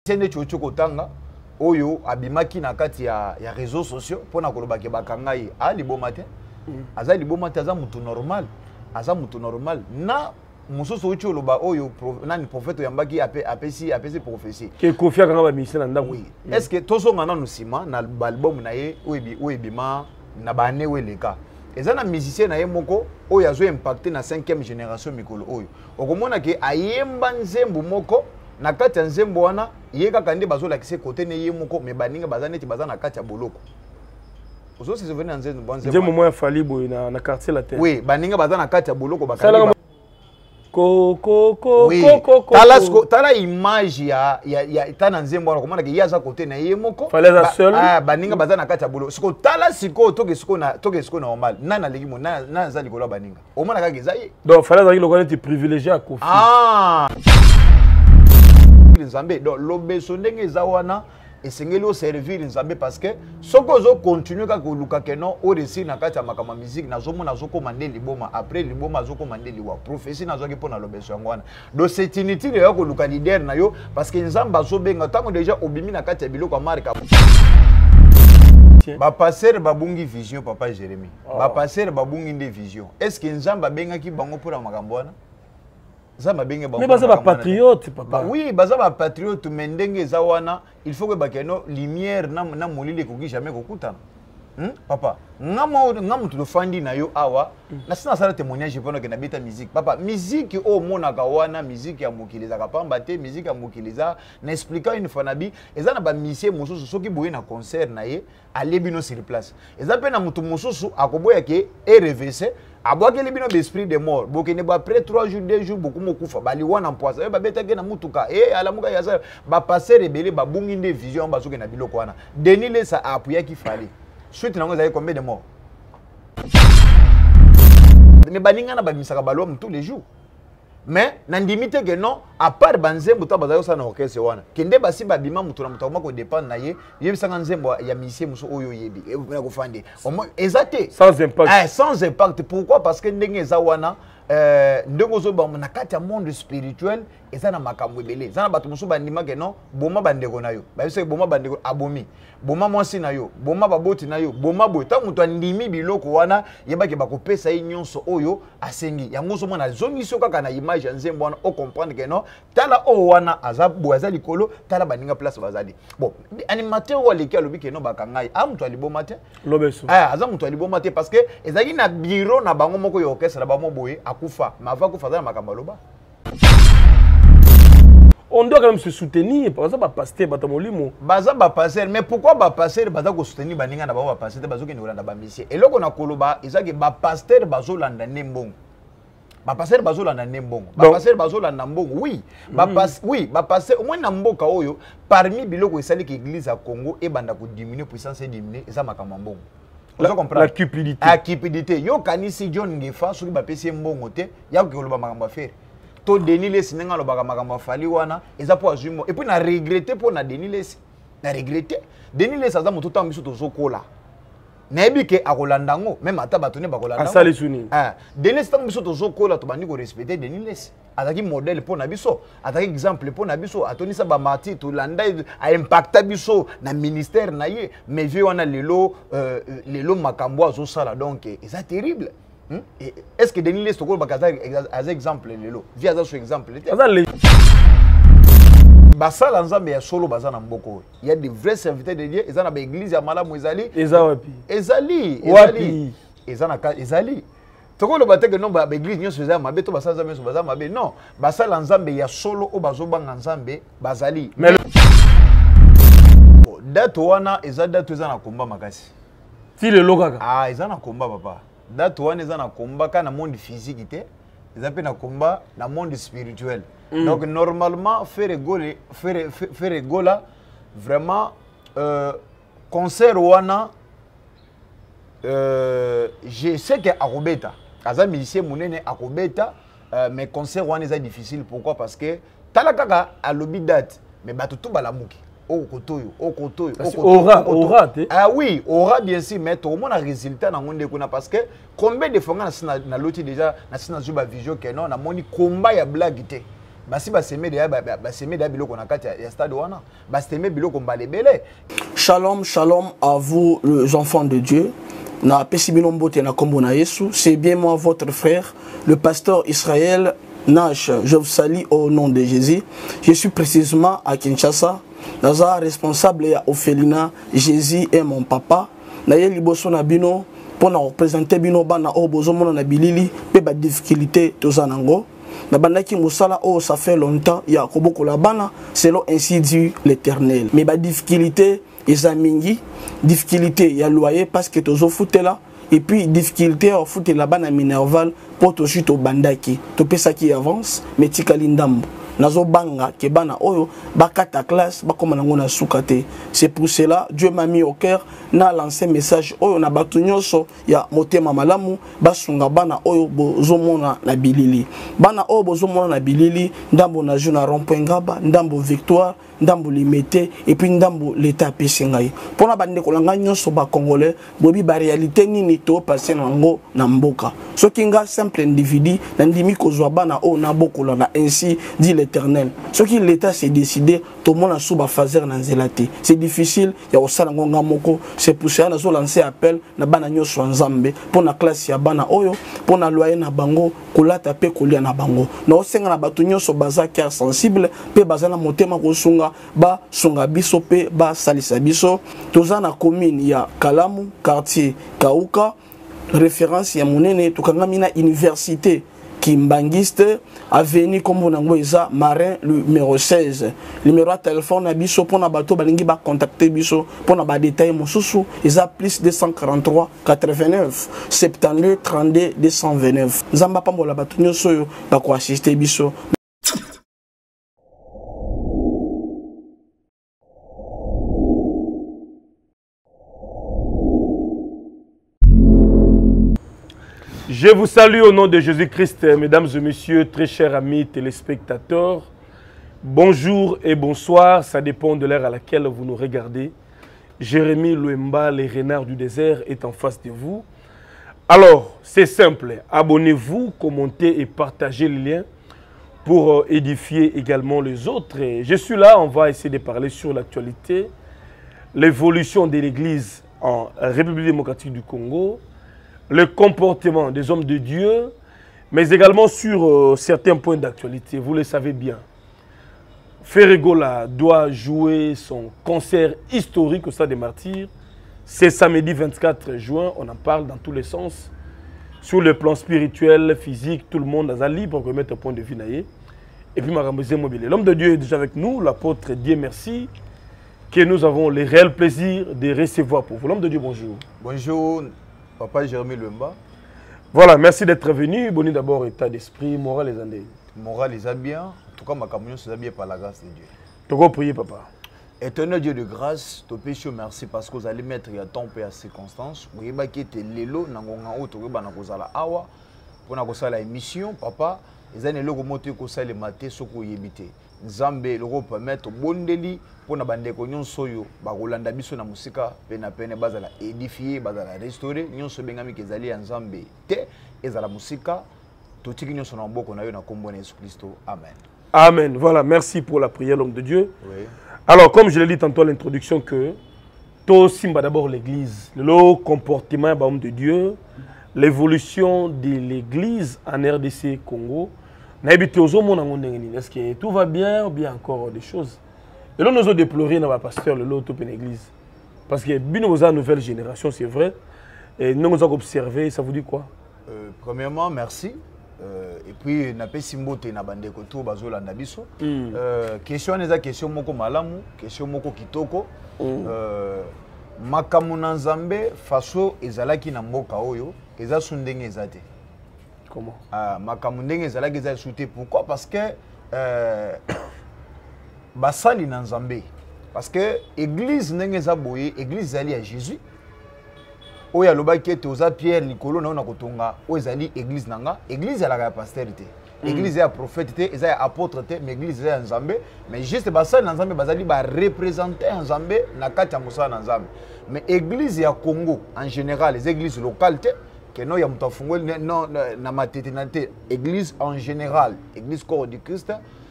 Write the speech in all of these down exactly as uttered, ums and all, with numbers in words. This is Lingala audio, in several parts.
tiende chocho kotanga oyo abimaki na kati ya ya réseaux sociaux pona kolobaki bakangai a liboma te aza liboma te aza mutu normal aza mutu normal na musoso ucho loba oyo nani prophète yambaki ape apesi apesi prophétie ke kofia kanga ba mission ndanga oui est-ce que tozo ngana nusima na album na ye oyebi oyebima na bane weleka eza na musicien na ye moko oyo azo impacter na cinquième génération mikolo oyo okomona ke ayemba nzembo moko na kati ya nzembo wana ye kaka nde bazolakisa kote ne ye moko me baninga baza neti baza na kati ya boloko ozo se souvenir nzembo bon nzembo nzembo moya fali boy na na quartier la terre oui baninga baza na kati ya boloko bakali ko ko ko ko ko tala tala image ya ya ya tana nzembo wana komona ke yaza kote na ye moko fallait seul ah baninga baza na kati ya boloko siko tala siko toke siko na toke siko normal nana legi mo nana nana za likolo baninga omona kaka ezayi donc fallait za lokona ti privilégié à Kofi ah Nzambe donc lobeso ndenge eza wana esengeli o servir Nzambe parce que soko zo continue ka koluka keno o réussir na kati ya makama musique nazomona zokoma nde liboma après liboma zokoma nde liwa prophétie nazoki pona lobeso yango wana donc c'est inutile ya koluka leader na yo parce que Nzambe azobenga tango déjà obimi na kati ya biloko ya marka ba passer babungi vision papa Jérémy ba passer babungi nde vision est-ce que Nzambe abengaki bango pour makambo wana mais baza ba patriote papa oui baza ba patriote mendenge za wana il faut que bakeno lumière na na molile ko jamais kokutana hmm? Papa ngamo ngamo to fandi na yo awa mm. na sina sala témoignage pendant que na beta musique papa musique o mona ka wana musique ya mokiliza ka pamba te musique ya mokiliza na expliquer une fois nabi eza na ba musicien mosusu soki boye na concert na ye alebino sur place eza pe na mutu mosusu akoboya ke RVC abwaki libino d'esprit de mort bokene ba après trois jours deux jours beaucoup mokufa bali wana mpoisa ba betake na mutuka eh alamuka ya sa ba passer rebelle ba bungi nde vision ba soki na biloko wana Denis le sa appuya ki fallait suite nango za combien de morts mais baninga na ba misaka balom tous les jours mais nandimite que non à part banzembo to bazayo sana orchestre wana kende basi babima mutu na mutu mako dépend na ye yebisanga nzembo ya musicien muso oyo yebi na ko fande exacté sans impact eh sans impact pourquoi parce que ndenge eza wana euh ndenge zo ba na kati ya monde spirituel eza na makambo ebele eza na bato muso bandima que non boma bandeko na yo ba biso boma bandeko abomi boma mwasi na yo boma baboti na yo boma boy ta mutu andimi biloko wana yebaki bakopesa ye nyonso oyo asengi yango so mona zongiso kaka na image ya nzembo wana o comprendre que non tala o wana azabu azali kolo tala baninga place bazali bon animateur wa leki alobi que non bakangai a mutu aliboma te lobeso ah aza mutu aliboma te parce que ezali na bureau na bango moko yo orchestre ba mo boye akufa mava kufa za makamba loba. On doit quand même se soutenir par exemple pasteur batamolimo baza ba pasteur mais pourquoi ba pasteur baza ko soutenir baninga na ba pasteur bazo ke ndolanda ba mission eloko na koloba ezaki ba pasteur bazo landa nembongo ba pasteur bazo landa nembongo ba pasteur bazo landa mbongo oui ba pas oui ba pasteur au moins na mboka oyo parmi biloko esali ke église ya Congo e banda ko diminuer puissance diminuer eza makamba mbongo la, la cupidité la cupidité yo kanisi John Ngefa soki ba pesi mbongo te ya ko koloba makamba faire to Denis le sinenga lo baka makambo fali wana eza po azumo et puis na regretter po na Denis le na regretter Denis le saza mutu ta miso to zokola na ebike akolanda ngo même ata batone bakolanda asali suni ah Denis ta miso to zokola to bandi ko respecter Denis le azaki modèle po na biso azaki exemple po na biso atonisa ba martyr to landa a impacta biso na ministère na ye mais vie wana lelo euh, lelo makambo azo sala donc eza terrible. Hmm? Est-ce que Denis Lestoko bakaza as exemple lelo via ça sur exemple basala nzambe ya solo bazana mboko il y a des vrais serviteurs de Dieu ezana ba église ya malamu ezali ezawapi ezali ezali ezana ka ezali toko lo bateke non ba église nyoso ezama mabe to basala nzambe so bazama mabe non basala nzambe ya solo o bazobanga nzambe bazali mais date wana eza date ezana komba makasi ti le lokaka ah ezana komba papa date wana eza na komba ka na monde physique te eza pe na komba na monde spirituel mm. Donc normalement faire rigoler faire faire rigola vraiment euh, concert wana euh, je sais que akobeta aza musicien munene akobeta euh, mais concert wana eza difficile pourquoi parce que tala kaka alobi date mais bato tout balamuki au kotoyo au kotoyo aura aura te ah oui aura bien sûr mais tout le monde a résultat na ngonde kuna parce que combien de fois na na loti déjà na sina zuba vision que non na moni combat ya blague te basi baseme deya baseme deya biloko na kati ya stade wana baseme biloko mbala ebele. Shalom, shalom à vous les enfants de Dieu. Na pesibino mbote na kombo na Yesu. C'est bien moi votre frère, le pasteur Israël Nash. Je vous salue au nom de Jésus. Je suis précisément à Kinshasa. Naza responsable ya Ophelina. Jésus est mon papa. Na ye liboso na bino pour représenter bino bana o bozo mona na bilili pe ba difficulté tozanango. Na bandaki musala oh ça fait longtemps ya koboko la bana selon ainsi dit l'Éternel. Mais ba difficulté ezamingi difficulté ya loyer parce que tozo foutela et puis difficulté au foot la bana minerval pour to chute au bandaki to pesa qui avance mais tikali ndambo nazo banga ke bana oyo bakata classe bakoma nango na sukate. C'est pour cela Dieu m'a mis au cœur na lancé message oyo na batu nyonso ya motema malamu basunga bana oyo bozomona na bilili bana oyo bozomona na bilili ndambo na juna rond-point ngaba ndambo victoire ndambo limité et puis ndambo l'état pesingai pona bande kolanga nyonso ba congolais bobi ba réalité nini to passer nango na mboka soki nga simple individu na ndimi kozwa bana o na bokola na ainsi dit l'Éternel soki l'état s'est décidé to mona suba fazer na nzelate c'est difficile ya osala ngonga moko. C'est pour ça nazo lancer appel na bana nyonso nzambe pona classe ya bana oyo pona loyer na bango kolata pe kolia na bango na osenga na batu nyonso baza cœur sensible pe bazana motema kosunga ba sunga biso pe ba salisa biso toza na commune ya Kalamu quartier Kauka référence ya monene tukangami na université Kimbangiste avenue comme on eza Marin numéro seize numéro de téléphone na biso pona bato balingi ba contacter biso pona ba détail mosusu eza plus deux cent quarante-trois quatre-vingt-neuf soixante-deux trente-deux deux cent vingt-neuf nzamba pambola bato nyonso yo ba ko assister biso. Je vous salue au nom de Jésus-Christ, mesdames et messieurs, très chers amis téléspectateurs. Bonjour et bonsoir, ça dépend de l'heure à laquelle vous nous regardez. Jérémy Louemba, les renards du désert, est en face de vous. Alors, c'est simple, abonnez-vous, commentez et partagez le lien pour édifier également les autres. Et je suis là, on va essayer de parler sur l'actualité, l'évolution de l'Église en République démocratique du Congo, le comportement des hommes de Dieu, mais également sur euh, certains points d'actualité. Vous le savez bien. Ferregola doit jouer son concert historique au Stade des Martyrs. C'est samedi vingt-quatre juin, on en parle dans tous les sens. Sur le plan spirituel, physique, tout le monde a libre pour mettre un point de vue. Et puis, Marambosé Mobile. L'homme de Dieu est déjà avec nous, l'apôtre Dieu merci, que nous avons le réel plaisir de recevoir pour vous. L'homme de Dieu, bonjour. Bonjour. Papa Jérémy Louemba. Voilà, merci d'être venu. Boni d'abord, état d'esprit, moral et andé. Moral est bien. En tout cas, ma communion c'est bien par la grâce de Dieu. Tu vas prier, papa. Éternel Dieu de grâce, te péché merci parce que vous allez mettre à temps et à circonstances. Vous voyez que tu es l'élo, nangonga o, tu es na kozala awa, pour na kozala émission, papa. Les années logo moté ko sale maté soko yebité. Nzambe logo permettre bondeli pour na bande ko nyonso yo ba kolanda biso na musika pe na pene bazala édifier bazala restaurer nyonso bengami kezali ya Nzambe te ezala musika totiki nyonso na mboko na yo na kombo na Jésus Christ. Amen. Amen. Voilà, merci pour la prière l'homme de Dieu. Oui. Alors comme je l'ai dit tantôt à l'introduction que to simba d'abord l'église, le comportement de l'homme de Dieu, l'évolution de l'église en R D C Congo. Est-ce que tout va bien ou bien encore des choses? Et là, nous avons déploré dans la pasteur le lot de l'église. Parce que bien nous avons une nouvelle génération, c'est vrai. Et nous avons observé, ça vous dit quoi? euh, Premièrement, merci. Euh, et puis, na pe simbote na bande ko to bazola na biso. Euh, question neza question moko malamu, question moko kitoko. Euh, makamu na Nzambe faso ezalaki na mboka oyo, eza sundenge ezate. Comment? Ah, makamu ndenge ezalaki eza shooté. Pourquoi? Parce que euh, basali na Nzambe. Parce que église ndenge eza boye, église ezali ya Jésus. Oya lobaki ete oza Pierre Nicolo na ona kotonga o ezali église nanga, église ala ya pasteur te. Église ya prophète te, eza ya apôtre te, mais église ya Nzambe, mais juste basali na Nzambe bazali ba représenter Nzambe na kati ya mosala na Nzambe. Mais église ya Congo en général, les églises locales te que non ya mutafungwe non na matete na te, église en général, église corps du Christ,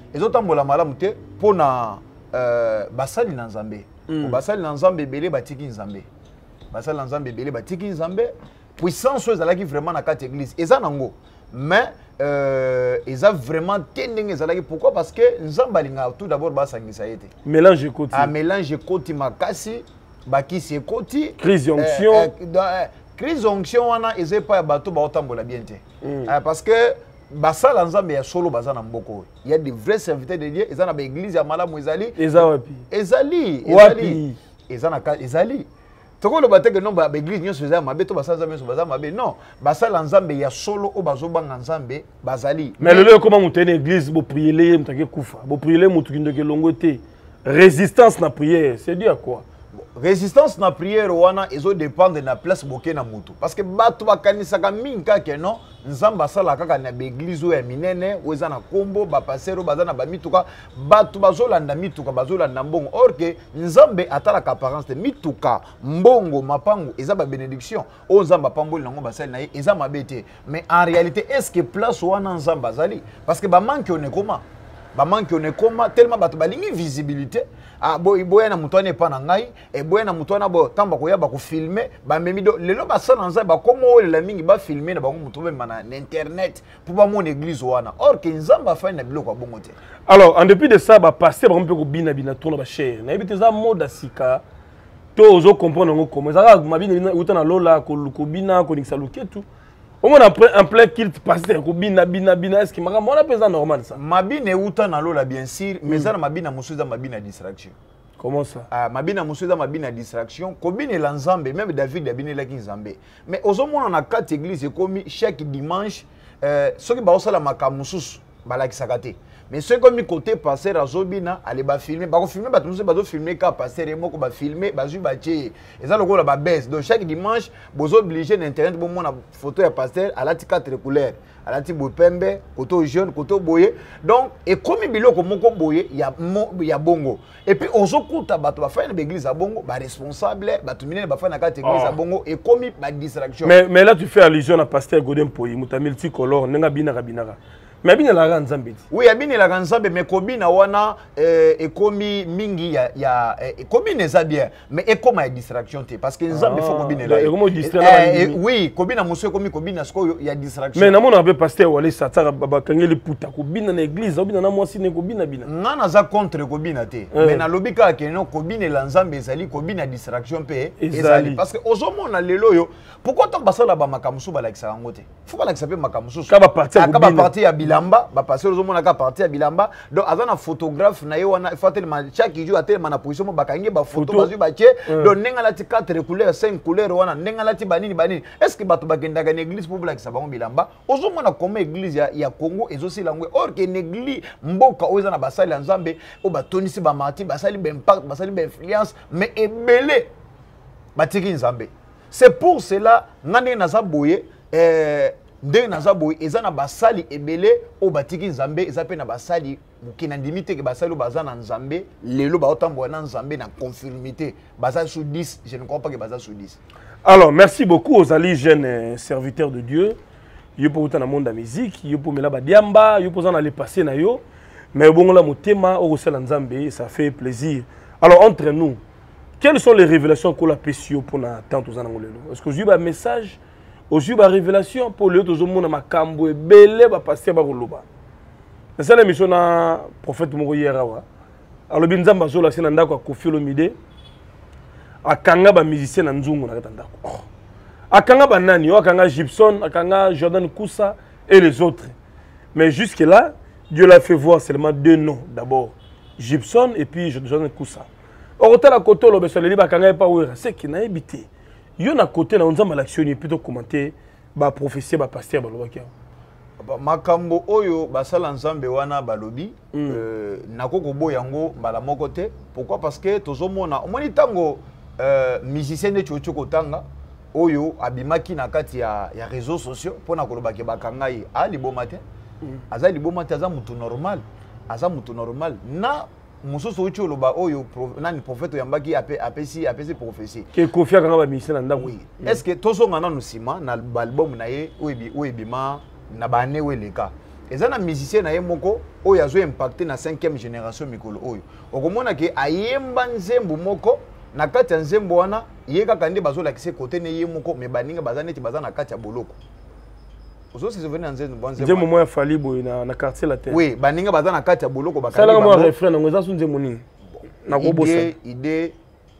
ezotambola malamu te mpona euh, basali na nzambe mm. basali na nzambe ebele batiki nzambe basali na nzambe ebele batiki nzambe puissance oyo ezalaki vraiment na kati église eza nango mais euh, eza vraiment te ndenge ezalaki pourquoi parce que nzambe alingaka tout d'abord basangisa ye te mélange ekoti a mélange ekoti makasi bakisi ekoti crise onction euh, euh, crise onction wana eza epai ya bato baotambola bien te mm. euh, parce que basala nzambe ya solo baza na mboko il y a des vrais serviteurs de Dieu eza na ba église ya malamu ezali eza wapi ezali wapi eza na ezali toko lo bateke no ba église nyonso eza mabe to basala nzambe baza mabe non basala nzambe ya solo o bazobanga nzambe bazali mais le lieu comment monter une église bo prier les mutake kufa bo prier les mutu kindoke longote résistance na prière c'est dû à quoi résistance na prière wana ezo dépendre na place boké na mutu parce que bato bakanisaka mingi kaka non nzamba sala kaka na l'église ya minene oza na kombo ba pasero baza na ba mituka bato bazolanda mituka bazolanda mbongo or que nzambe atala ka apparence de mituka mbongo mapango eza ba bénédiction o nzamba pamboli nango basali na ye eza mabete mais en réalité est-ce que place wana nzamba zali parce que ba manque on est comment ba manque on est comment tellement bato balingi visibilité ah boy boy na mutone pa na ngai e boy na mutona bo tamba ko ya ba ko filmer ba memi do lelo ba sala nza ba komo la mingi ba filmer na ba mutobe mana na internet pour ba mon église wana or que nzamba fa na biloko bongo te. Alors en dépit de ça ba passer ba mpe ko bina bina tourna ba cher na ebite za moda sika to ozo comprendre ngo comment ça ma bina utana lola ko ko bina ko nikisa luketu. Au moins après un plein kilt pasteur ko bina bina bina est-ce que maka mona pesa normal ça mabine uta na lola bien sûr mais ça mabina musuza mabina distraction. Comment ça ah mabina musuza mabina distraction ko bine la nzambe même David a bine la nzambe mais ozomona na quatre église komi chaque dimanche euh soki ba osala makamususu balakisaka te mais ce comme côté passer azobina aller ba filmer ba ko filmer ba tout ba zo filmer ka passer moko ba filmer ba zu ba tie eza lokola ba baisse donc chaque dimanche bozo obligé d'internet bo mona photo ya pasteur à la quatre couleurs à la tibo pembe koto jaune koto boye donc et comme biloko moko boye ya ya bongo et puis ozo kuta bato ba fa na église ya bongo ba responsable ba tumine ba fa na kati église ya bongo et comme ba distraction mais mais là tu fais allusion à pasteur Godin Poyi muta multicolore nenga bina kabinaka. Mais bien la nzambe. Oui, bien la nzambe mais kobina wana euh, ekomi mingi ya ya kobina za bien mais ekoma ya distraction te parce que nzambe faut kobina la. Ekomo distraction. Oui, kobina muso ekomi kobina sko ya distraction. Mais na mona be pasteur wale satara baba kangeli puta kobina na église obina na mwasi ne kobina bina. Ngana za contre kobina te. Mais na lobika ke no kobina la nzambe ezali kobina distraction pe ezali parce que ozomona lelo yo pourquoi tant basala ba makamusu ba lakisa ngote. Faut ba lakisa pe makamusu. Ka ba partir ka ba partir ya bilamba ba passer ozomona ka partir ya bilamba donc azana photographe na ye wana fatel ma chaque jour atel mana position mo bakangi ba photo bazu ba tie donc nenga lati quatre couleurs cinq couleurs wana nenga lati banini banini est-ce que bato bagenda ga église pour lakisa bango bilamba ozomona comme église ya, ya Congo ezosi langwe or que église mboka oza na basali ya nzambe o batonisi ba mati basali ba impact basali ba influence mais ebele batiki nzambe c'est pour cela ngane na za boye euh ndenge naza boye eza na basali ebele o batiki nzambe eza pe na basali mukina ndimite ke basali baza na nzambe lelo ba otambo na nzambe na conformité baza sous dix je ne crois pas que baza sous dix. Alors merci beaucoup aux alliés jeunes euh, serviteurs de Dieu yo pour dans le monde de la musique yo pour mela ba diamba yo pour en aller passer na yo mais bon la motema o sala nzambe ça fait plaisir. Alors entre nous quelles sont les révélations qu'on a pécio pour na tant aux anangolelo est-ce que j'ai un message aujourd'hui la révélation pour le tout monde makambo et belé va passer par loba c'est ça la mission na prophète moko yerawa alors binzamba zola sina ndako Koffi Olomide akanga ba musicien na nzungu na kata ndako akanga ba nani akanga Gibson akanga Jordan Koussa et les autres mais jusque là Dieu l'a fait voir seulement deux noms d'abord Gibson et puis Jordan Koussa au côté la côté lo beso le liba akanga pa wera c'est qui na habité yo na côté na nzamba l'action plutôt commenter ba prophétie ba pasteur ba lobaki makambo oyo basala nzambe wana balobi mm. euh, nakoko boyango mbala moko te pourquoi parce que tozomona omoni tango euh, musicien de chocho kotanga oyo abimaki na kati ya ya réseaux sociaux pona kolobaki bakanga ye ali bomate mm. aza liboma te aza mutu normal aza mutu normal na mususu uchi oloba oyo nani prophète yambaki apesi apesi prophétie ke Koffi akanga ba musicien na ndako oui est-ce que tozonga na nusima na album na ye oyebi oyebima na bane weleka ezana musicien na ye moko oyo azo impacté na cinquième génération mikolo oyo okomona ke ayemba nzembo moko na kati ya nzembo wana ye kaka nde bazolakisa kote ne ye moko me baninga baza neti baza na kati ya boloko ozosi souvenir na nzembo nzembo nzembo moya fali boy na na quartier latin oui baninga baza na kati ya boloko bakali sala mo refrain ngo eza sunze moni na ko bossa idée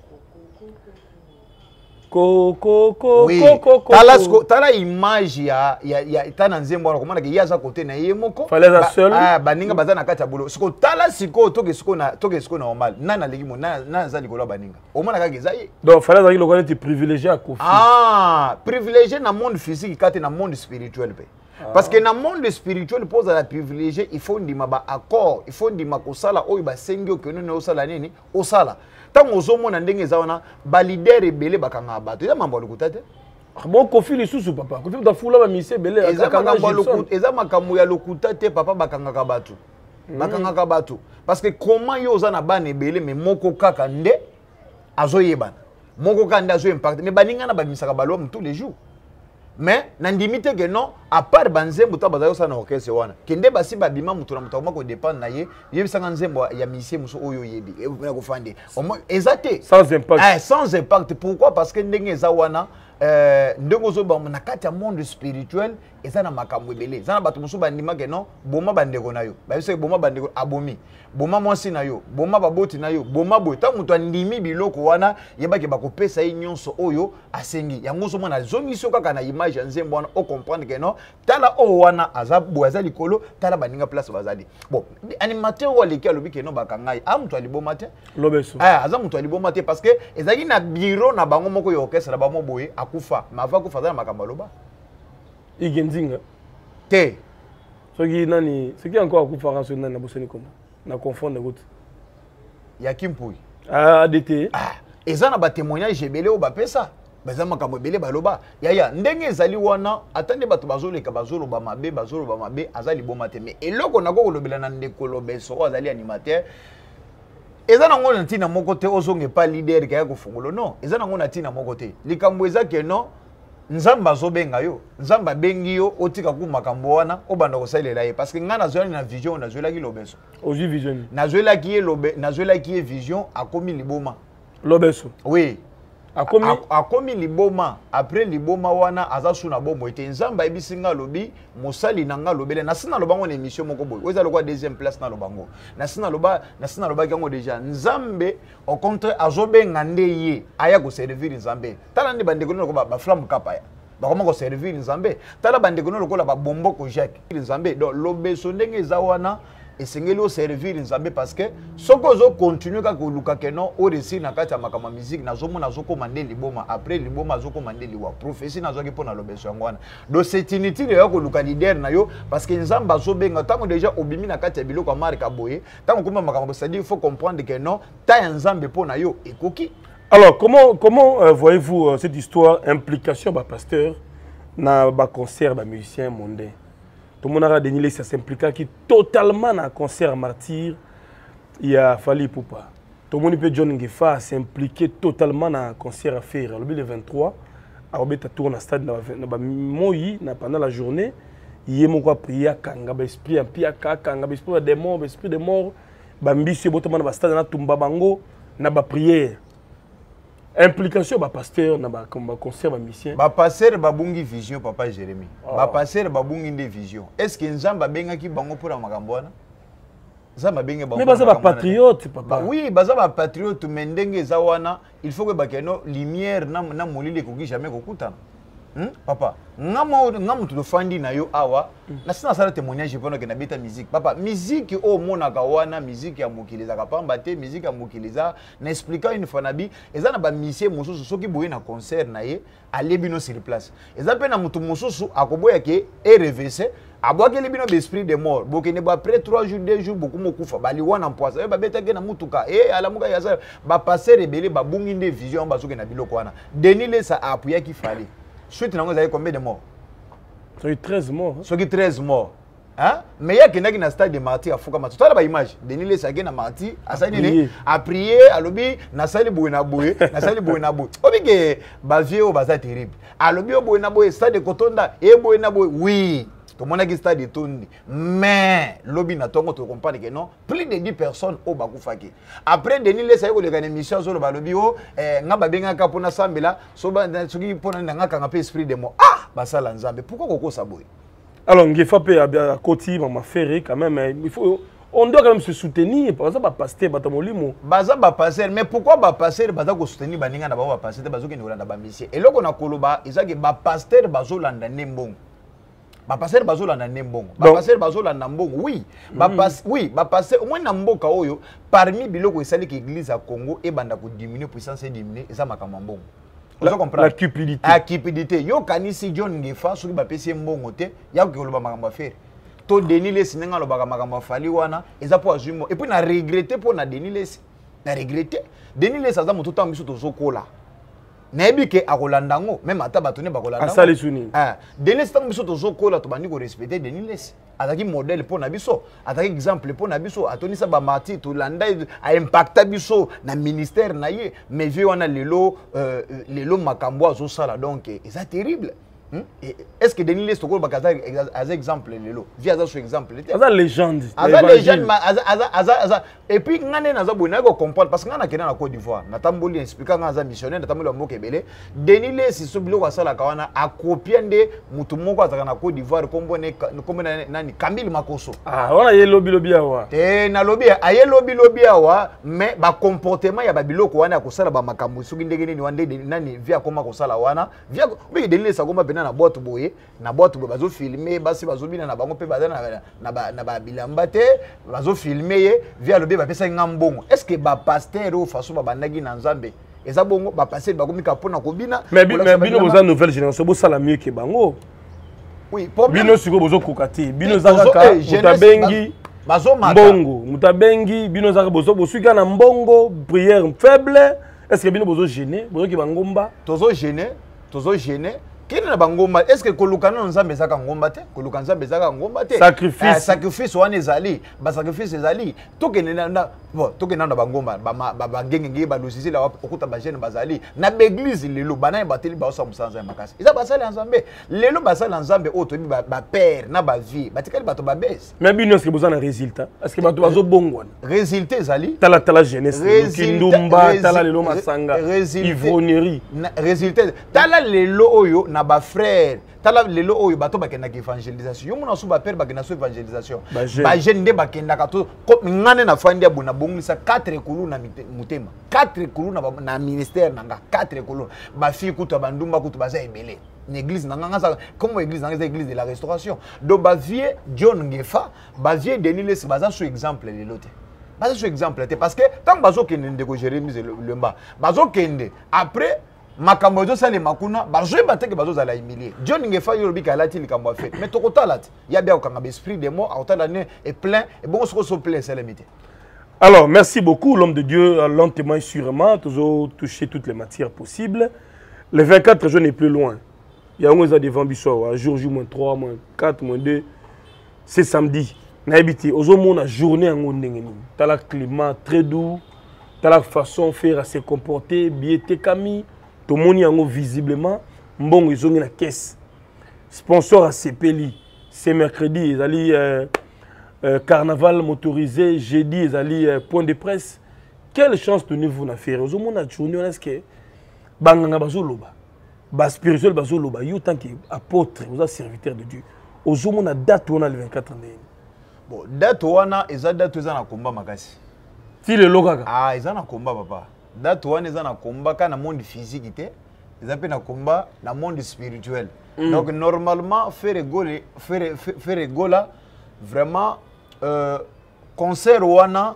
ko ko ko oui. ko ko tala sko tala image ya ya ya tana nzembo wana komona ke yaza kote na ye moko fallait ba seul ah baninga baza na kati ya boloko sko tala siko toke siko na toke siko normal nana legi mo na na za likolo baninga omona kaka ezaye donc fallait za kiloko neti privilégié à Kofi ah privilégié na monde physique kati na monde spirituel pe ah. Parce que dans le monde spirituel pose la privilégié il faut ndima ba accord il faut ndima ko sala oyo ba sengio ke no no sala nini o sala tango ozomona ndenge eza wana ba leader ebele bakanga bato eza mambo lokuta te bon Kofi lisusu papa Kofi ta fula ba mise ebele eza makambo lokuta eza makambo ya lokuta te papa bakanga ka bato bakanga ka bato parce que comment yo oza na bana ebele mais moko kaka nde azoyebana moko kaka nde azo impact mais baninga na ba misaka balom tous les jours mais nandimite que non à part banzembo ta bazayo sana orchestre wana kende basi babima mutu na mutu ko dépendre na ye yebisanga nzembo ya misie muso oyo yebi na ko fande exacté sans impact eh sans impact pourquoi parce que ndenge eza wana euh ndenge zo ba na kati ya monde spirituel eza na makambo ebele eza na bato muso bandima que non boma bandeko na yo ba yebisa boma bandeko abomi boma mwasi na yo boma baboti na yo boma boy ta mutu andimi biloko wana yebaki bakopesa ye nyonso oyo asengi yango so mwana zongiso kaka na image ya nzembo wana o comprendre que non tala o wana aza bo aza likolo tala baninga place bazali bon animateur wa leki alobi que non bakangai a mutu aliboma te lobeso ah aza mutu aliboma te parce que ezaki na bureau na bango moko ya orchestre na bango boye akufa mava kufa za na makambo loba igenzinga te soki nani soki encore akufa ranso nani na bosoni comme na confondre route ya Kimpui ah D T ah eza na ba témoignage ebele o ba pesa baza makambo ebele baloba yaya ndenge ezali wana atande bato bazoleka bazoloba mabe bazoloba mabe azali boma te mais eloko nako kolobela na ndeko lobeso azali animateur eza nango na ntina moko te ozonge pa leader kaya kofungolo non eza nango na ntina moko te likambo eza ke non nzamba azobenga yo nzamba bengi yo otika ku makambo wana obanda kosalela ye parce que nga nazwelaki na vision nazwelaki lobeso oji vision nazwelaki ye lobe nazwelaki ye vision akomi liboma lobeso oui akomi akomi liboma après liboma wana aza suna bombo ete nzamba ebisi nga lobi mosali na nga lobele na sina lobango na émission moko boy oza lokwa deuxième place na lobango na sina loba na sina loba kango déjà nzambe au contraire azobenga nde ye aya ko servir nzambe tala ndi bandeko no ko ba flamme kapaya bakoma ko servir nzambe tala bandeko no lokola ba bombo ko Jacques nzambe donc lobeso ndenge eza wana esengeli o servir nzambe parce que soko zo continue ka koluka keno o réussir na kati ya makama musique na zomo na zoko mande liboma après liboma zoko mande liwa prophétie na zoki pona lobeso yango wana do c'est inutile ya koluka leader na yo parce que nzamba zo benga tango déjà obimi na kati ya biloko marka boye tango kuma makama c'est dire il faut comprendre que non ta ya nzambe pona yo ekoki. Alors comment comment euh, voyez-vous euh, cette histoire implication ba pasteur na ba concert ba musicien mondain? Tout le monde a dénié ça s'impliqua qui totalement dans un concert martyr. Il a fallu pour pas. Tout le monde peut John Ngefa s'impliquer totalement dans un concert à faire. Le vingt-trois, à Obeta tourne à stade pendant la journée. Il y a mon prier kanga esprit un pia kanga esprit des morts esprit des morts. Bambi c'est botement dans stade na tumba bango na ba prière. Implication ba pasteur na ba comme ba concert ba mission ba pasteur ba bungi vision papa Jérémy oh. Ba pasteur ba bungi nde vision est-ce que nzamba benga ki bango pour makambo wana nzamba benga bango mais baza ba patriote papa ba, oui baza ba patriote mendenge za wana il faut que ba keno lumière na na molile ko ki jamais kokutana hmm? Papa ngamo ngamo to fandi na yo awa mm. Na sina sala témoignage pendant que na beta musique papa musique o mona ka wana musique ya mokiliza ka pamba te musique ya mokiliza na expliquer une fois nabi eza na ba musicien mosusu soki boye na concert na ye alebino sur place eza pe na mutu mosusu akoboya ke e reverser abwaki lebino d'esprit de mort bokene ba après trois jours deux jours beaucoup mokufa bali wana mpoisa ba beta ke na mutuka e alamuka ya sa ba passer rebele ba bungi nde vision ba soki na biloko wana denile sa apuya ki fali. Suite nango zaye combien de morts? Soki treize morts. Hein? Soki treize morts. Hein? Mais il y a quelqu'un qui na stade de martyr à Foucault. Tu as la image. Denis le sagé na martyr a sali a prier à lobi na sali boue na boue na sali boue na boue. Obi ke ba vieux o baza terrible. A lobi o boue na boue stade de Kotonda e boue na boue. Oui. to monaki stade tondi mais lobi na tongo to comprendre que non plus de dix personnes au bakufaki après Denis Lessa ko le émission sur le balobi o nga babenga ka pona sambela so ba soki pona nga ka ngape esprit de moi ah basala nzambe pourquoi koko saboy alors ngefa pe à côté mama ferré quand même il faut on doit quand même se soutenir par exemple pasteur batamolimo baza ba pasteur mais pourquoi ba pasteur baza ko soutenir baninga na ba pasteur bazo ke ndolanda ba monsieur et loko na koloba izaki ba pasteur bazo landa nembongo ba pasteur bazo landa nembongo ba pasteur bazo landa mbongo oui ba pas oui ba pasteur au moins na mboka oyo parmi biloko esali ki église à Congo e banda ko diminuer puissance et diminuer eza makamba mbongo la, la cupidité la cupidité yo kanisi John Ngefa soki ba pesi mbongo te ya ko koloba makamba faire to Denis Lessa nenga lo baka makamba fali wana eza po azumo et puis na regretter po na Denis Lessa na regretter Denis Lessa za mutu tambiso to zokola na ebike akolanda ngo même ata batone bakolanda asali suni ah Denis Lessa tambiso to zokola to bandi ko respecter Denis Lessa ataki modèle po na biso ataki exemple po na biso atoni sa ba marti to landa a impacta biso na ministère na ye mais vieux wana lelo euh, lelo makambo azo sala donc c'est terrible. Hmm? Est-ce que Denis Lessa toko bakaza as exemple lelo via za so exemple aza légende aza légende aza aza aza et puis ngane naza bona ko comprendre parce que ngana kena na Côte d'Ivoire na tamboli expliquer ngaza missionnaire na tamboli mboka ebele Denis Lessa so biloko asala kawana a copier nde mutu moko azaka na Côte d'Ivoire kombone kombone nani Kamil Makoso ah wana ye lobi lobi awa te na lobi aye lobi lobi awa mais ba comportement ya ba biloko wana ko sala ba makambo soki ndenge nini wande nani via koma ko sala wana via bi Denis Lessa koma na boîte boye na boîte boye bazo filmer basi bazo bina na bango pe baza na na ba na ba bilamba te bazo filmer ye via lobe ba pesa ngambongo est-ce que ba pasteur o faso ba bandaki na nzambe eza bongo ba pasteur ba komika pona ko bina mais mais bino boza nouvelle génération bo sala mieux que bango oui problème bino siko bozo kokati bino zaka mutabengi bazo mata mbongo mutabengi bino zaka bozo bosuka na mbongo prière faible est-ce que bino bozo gêner bozo ki bangomba tozo gêner tozo gêner Kini na bangomba est-ce que kolukana nzambe zaka ngomba te kolukana nzambe zaka ngomba te sacrifice eh, sacrifice wana ezali ba sacrifice ezali tokene na bon tokene na bangomba ba ba ngenge ba losisi la okuta ba jeune bazali na l'église lelo bana bateli ba osa musanza ya makasi eza basali nzambe lelo basali nzambe o tobi ba père na ba vie batikali bato ba base mais bino est-ce que vous en avez résultat est-ce que bato bazo bongwana résultat ezali tala tala jeunesse kindumba tala lelo masanga ivronerie résultat tala lelo oyo na ba frère tala lelo oyo bato bakenda ki évangélisation yo mona so ba père bakenda so évangélisation ba jeune nde bakenda ka to ngane na fandi ya bona bongisa quatre kulu na mutema quatre kulu na na ministère nanga quatre kulu ba fille kutu bandumba kutu baza ebele l'église nanga ça comme église nanga église de la restauration donc ba vie John Ngefa ba vie Denis Lessa baza so exemple lelo te baza so exemple te parce que tant bazo kende ndeko Jérémie le mba bazo kende après makambo zo sale makuna bazo bateke bazo za la humilier John Ngefa yorobi ka lati likambo fait mais to kota lati ya bia okanga esprit de mort à otala ne est plein et bon se so plein c'est limité. Alors merci beaucoup l'homme de Dieu lentement et sûrement toujours touché toutes les matières possibles. Le vingt-quatre juin est plus loin. Il y a un devant Bissau jour J moins trois moins quatre moins deux c'est samedi. Na habité aux hommes la journée en ndenge ni. T'as la climat très doux, t'as la façon faire à se comporter, bien te Camille. Tout le monde est visiblement bon ils ont une caisse sponsor à C P L I c'est mercredi ils allaient euh, euh, carnaval motorisé jeudi ils allaient euh, point de presse quelle chance tenez-vous na faire aux monde a journée est-ce que banganga bazoloba ba spirituel bazoloba yo tant que apôtre vous êtes serviteur de Dieu aux monde a date on a le vingt-quatre mai bon date wana eza date eza na komba makasi ti le lokaka ah eza na komba papa date wana eza na komba kana monde physique te eza pe na komba na monde spirituel mm. donc normalement faire rigoler faire faire rigoler vraiment euh, concert wana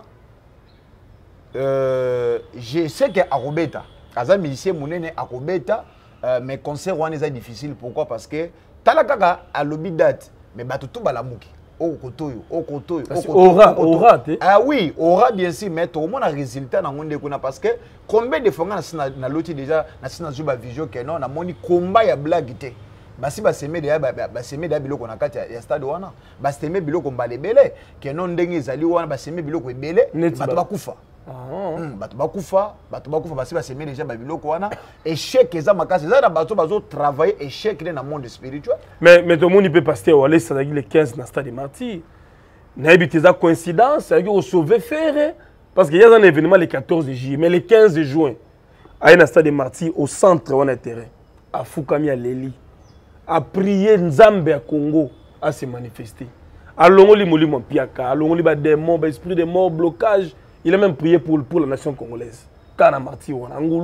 euh, je sais que akobeta aza musicien munene akobeta euh, mais concert wana eza difficile pourquoi parce que tala kaka alobi date mais bato tout balamuki au kotoyo au kotoyo aura aura ah oui aura bien sûr mais tout le monde a résultat na ngonde kuna parce que combien de fois na na loti déjà na sina zuba vision que non na moni combat ya blague te basi ba seme de ba ba seme de biloko na kati ya stade wana ba seme biloko mbale belé que non ndenge ezali wana ba seme biloko ebele bato bakufa bato bakufa bato bakufa basi baseme déjà babiloko wana échec eza makasi eza na bato bazo travailler échec dans le monde spirituel. mais mais tout le monde peut passer au aller ça le quinze na stade des martyrs na habité ça coïncidence avec au sauver faire parce qu'il y a un événement le quatorze juillet mais le quinze juin à na stade des martyrs au centre on a terrain à Fukami à Leli à prier Nzambe à Congo à se manifester à Longoli Molimo Piaka à Longoli ba démon ba esprit de mort blocage. Il a même prié pour, pour la nation congolaise. Kana Marti,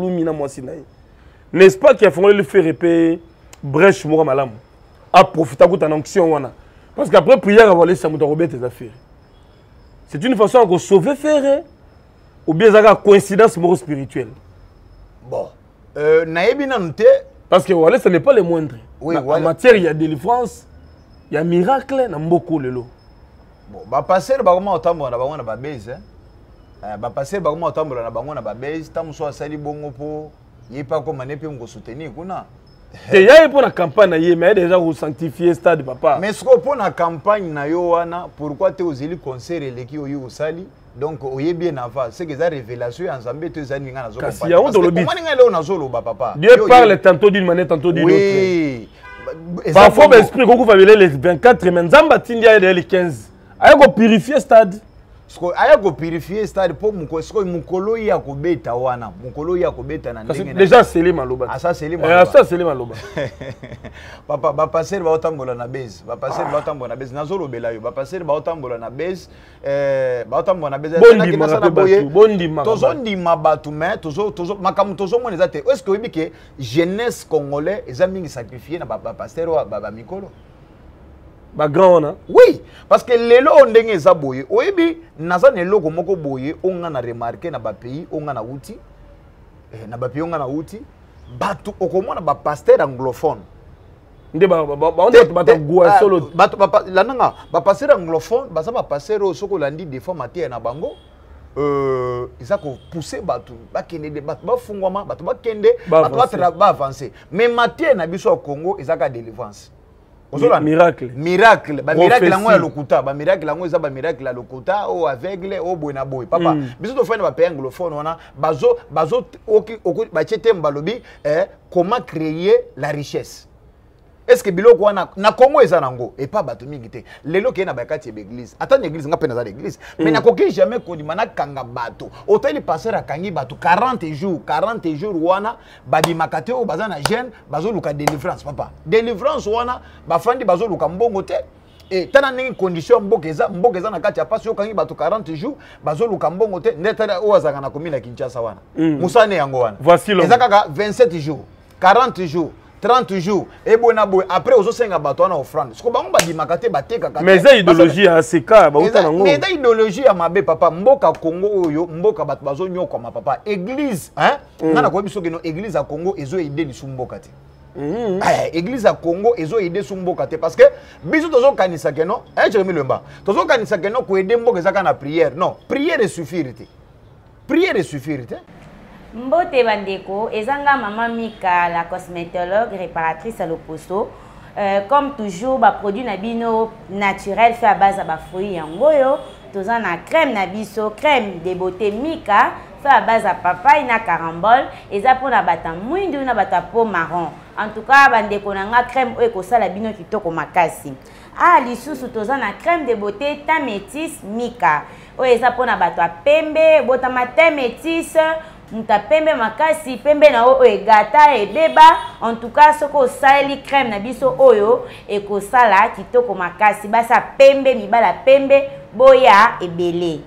n'est-ce pas qu'il a fallu le faire répéter brèche Moura Malam a profité de ta onction. Parce qu'après prière, avoir laissé Samouta Robert tes affaires. C'est une façon de sauver faire ou bien ça coïncidence morale spirituelle. Bon, euh, naïbinante. Parce que voilà, ce n'est pas le moindre. Oui, en voilà. matière, il y a délivrance, il y a miracle, il y a beaucoup de l'eau. Bon, bah passer le bagoma au tambo na bango na babese. Bah passer le bagoma au tambo na bango na babese, tamu so asali bongo po, yepa ko manepe ngo soutenir kuna. Il y a pour la campagne, mais déjà vous sanctifier stade papa. Mais ce qu'on pour la campagne na yo wana, pourquoi tu osé le concert et qui oyo sali? Donc oye bien avant, c'est que ça révélation ensemble tu zani nga na zo campagne. Parce que comment nga leo na zolo ba papa. Dieu parle tantôt d'une manière tantôt d'une autre. Oui. Parfois l'esprit qu'on famille les vingt-quatre mais Nzamba tindia les quinze. Ayo ko purifier stade. Sko aya ko purifier stade pour muko sko mukolo ya ko beta wana mukolo ya ko beta na ndenge déjà c'est maloba ah ça c'est les maloba ah ça c'est maloba papa ba passer ba otambola na base ba passer ba otambola na base nazolo bela yo ba passer ba otambola na base euh ba otambola na base na ki na boye bondi ma tozo ndima batu mais tozo tozo makamu tozo mona zate est-ce que obi ke jeunesse congolais eza mingi sacrifier na ba pasteur ba ba mikolo ba grand na oui parce que lelo ondenge za boye oyebi naza ne loko moko boye onga na remarquer na ba pays onga na uti eh, na ba pays onga na uti batu okomona ba pasteur anglophone nde ba ba ba on doit ba goa solo batu ba la nanga ba pasteur anglophone ba sa ba pasteur soko landi des fois matière na bango euh isa ko pousser batu ba kende de batu ba fungwama batu ba kende batu ba avancer mais matière na biso au Congo isaka délivrance. Miracle. Miracle. Ba miracle lango ya lokuta. Ba miracle lango eza ba miracle la lokuta o aveugle o boina boy. Papa, biso to fana ba pays anglophone wana bazo bazo oki ba chete mbalobi eh comment créer la richesse. Est-ce que biloko wana na Congo eza nango et pas bato mingi te. Lelo ke na ba kati église. Ata na église nga pena za l'église. Mais na koki jamais ko di mana kanga bato. Oteli passer a kangi bato quarante jours, quarante jours wana ba di makate o baza na jeune bazo luka délivrance papa. Délivrance wana ba fandi bazo luka mbongo te. Et tana ningi condition mbokeza mbokeza na kati ya pasi yo kangi bato quarante jours bazo luka mbongo te ndeta o azaka na komina Kinshasa wana. Musane yango wana. Voici le. Ezaka vingt-sept jours, quarante jours. trente jours et bon après aux cinq bateaux en offrande ce que bango ba di makate ba teka kaka mais ça idéologie à C K ba utana ngo mais ça idéologie à mabe papa mboka Congo oyo mboka bato bazo nyoko ma papa église hein ngana ko biso keno église à Congo ezo aider li sumboka te eh église à Congo ezo aider sumboka te parce que biso tozo kanisa keno eh Jérémie Lemba tozo kanisa keno ko aider mboka ezaka na prière non prière suffire te prière suffire te. Mbote bandeko, ezanga maman Mika, la cosmétologue réparatrice à l'Oposo. Euh, comme toujours, ba produit nabino naturel fait à base de fruits yangoyo. Tozan na crème nabiso, crème de beauté Mika fait à base de papaye na carambole. Eza pour na bata mwindu na bata peau marron. En tout cas, bandeko nanga crème oyo ko sala bino kitoko makasi. Ah, lisusu tozan na crème de beauté Tamétis Mika. Oyo eza pour na bata pembe, botama Tamétis. Muta pembe makasi pembe na o egata ebeba en tout cas soko sali crème na biso oyo eko sala kitoko makasi basa pembe mibala pembe boya ebele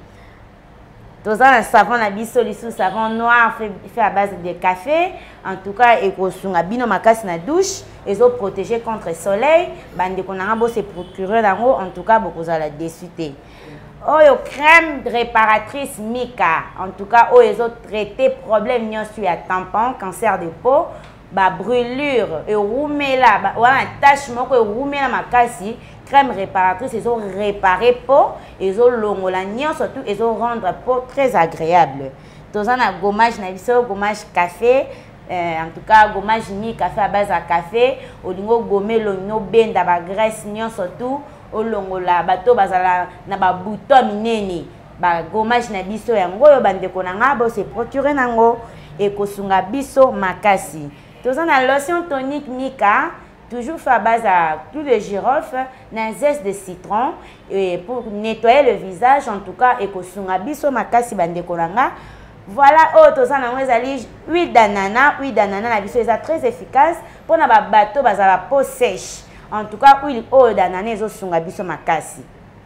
toza na savon na biso lisu savon noir fait, fait à base de café en tout cas eko sunga bino makasi na douche ezo protéger contre soleil bande konanga bo se procurer dango en tout cas bokozala déçuté. Oyo crème réparatrice Mika, en tout cas, oyo traité problème nyosu ya tampon, cancer de peau, ba brûlure, et roumela, ba wana tache moko roumela makasi, crème réparatrice, ils ont réparé peau, ils ont longola nyon surtout, ils ont rendre peau très agréable. Tozan na gommage na biso, gommage café, euh, en tout cas gommage ni café à base à café, olingo gomé l'onyo benda ba graisse nyon surtout. Olongola bato bazala na ba bouton minene ba gommage na biso yango yo bandeko na nga bo se procurer nango et kosunga biso makasi. Toza na lotion tonique Mika, toujours fait à base à clou de girofle, na zeste de citron et pour nettoyer le visage en tout cas et kosunga biso makasi bandeko na nga. Voilà, oh, toza na ngezali huile d'ananas, huile d'ananas na biso est très efficace pour na ba bateau bazala peau sèche. En tout cas, huile oh d'ananas ezo sunga biso makasi.